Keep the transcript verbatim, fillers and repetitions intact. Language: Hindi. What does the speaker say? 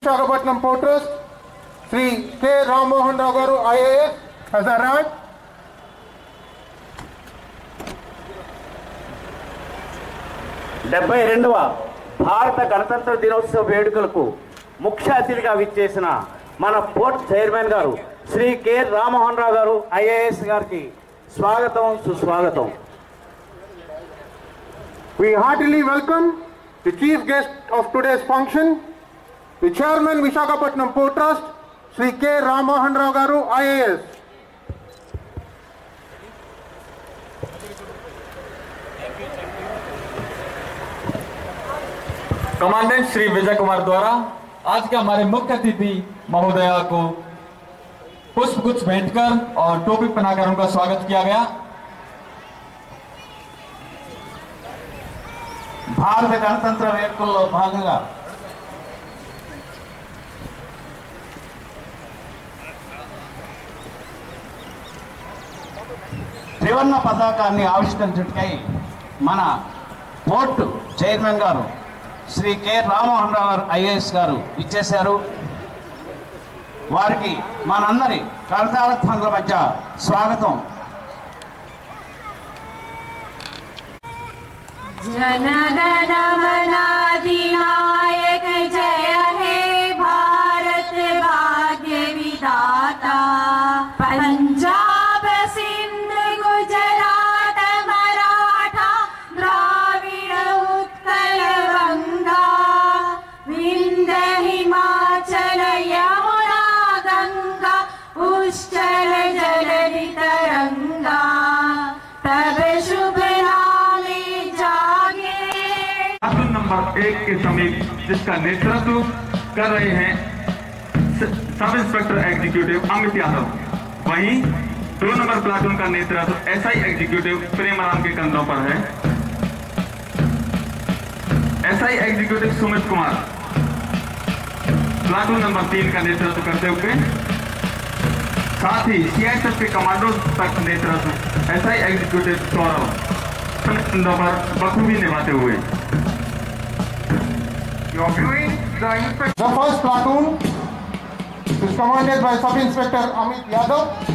Visakhapatnam port trust Shri K Rammohan Rao garu IAS has arrived. డెబ్బై రెండవ భారత గణతంత్ర దినోత్సవ వేడుకలకు ముఖ్య అతిథిగా విచ్చేసిన మన పోర్ట్ చైర్మన్ గారు శ్రీ కె రామ్మోహన్ రావు గారు ఐఏఎస్ గారికి స్వాగతం సుస్వాగతం. We heartily welcome the chief guest of today's function, the chairman Visakhapatnam Port Trust, Sri K. Rammohan Rao Garu, I A S. Commandant Shri Vijay Kumar द्वारा आज के हमारे मुख्य अतिथि महोदया को पुष्प गुच्छ भेंटकर और टोपी पहनाकर उनका स्वागत किया गया. భారత గణతంత్ర వేడుకల్లో భాగంగా త్రివర్ణ పతాకాన్ని ఆవిష్కరించుటకై మన పోర్టు చైర్మన్ గారు శ్రీ కె రామ్మోహన్ రావు గారు ఐఏఎస్ గారు ఇచ్చేశారు. వారికి మనందరి కరతాళధ్వనుల మధ్య స్వాగతం. जनगण मन अधिनायक जय हे भारत भाग्य विधाता. पंजाब सिंध गुजरात मराठा द्राविड़ उत्कल गंगा विंध्य हिमाचल यमुना गंगा उच्चल जलधि तरंगा. तब शुभ नंबर एक के समीप जिसका नेतृत्व कर रहे हैं sub inspector executive Amit Yadav, वहीं दो नंबर प्लाटून का नेतृत्व एसआई एग्जीक्यूटिव प्रेमराम के कंधों पर है. SI executive Sumit Kumar platoon number तीन का नेतृत्व करते हुए, साथ ही सीआईएसएफ के कमांडो तक नेतृत्व एसआई एग्जीक्यूटिव सौरभ कंधों पर बखूबी निभाते हुए. You are viewing the inspector. The first platoon is commanded by Sub Inspector Amit Yadav.